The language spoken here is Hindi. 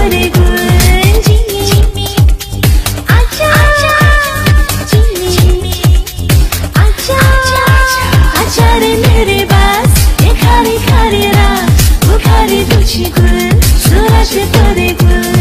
तोरे गुल जिमी आजा जिमी आजा आजा रे मेरे पास ये खारी खारी रात वो खारी तुझी गुल सूरज तोरे गुल